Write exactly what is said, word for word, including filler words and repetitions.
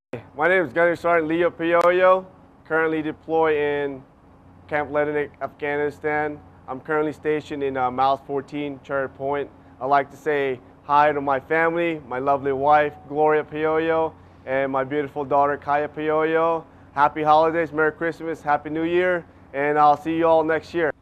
My name is GySgt Leo Payoyo, currently deployed in Camp Leatherneck, Afghanistan. I'm currently stationed in uh, Miles fourteen, Cherry Point. I'd like to say hi to my family, my lovely wife, Gloria Payoyo, and my beautiful daughter, Kaya Payoyo. Happy holidays, Merry Christmas, Happy New Year, and I'll see you all next year.